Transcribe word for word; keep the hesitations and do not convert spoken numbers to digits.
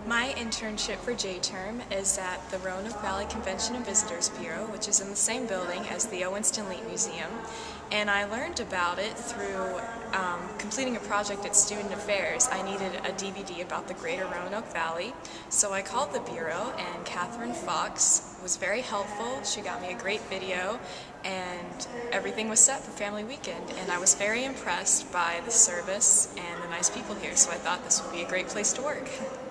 My internship for J-Term is at the Roanoke Valley Convention and Visitors Bureau, which is in the same building as the O. Winston Leet Museum, and I learned about it through um, completing a project at Student Affairs. I needed a D V D about the greater Roanoke Valley, so I called the Bureau, and Catherine Fox was very helpful. She got me a great video, and everything was set for family weekend, and I was very impressed by the service and the nice people here, so I thought this would be a great place to work.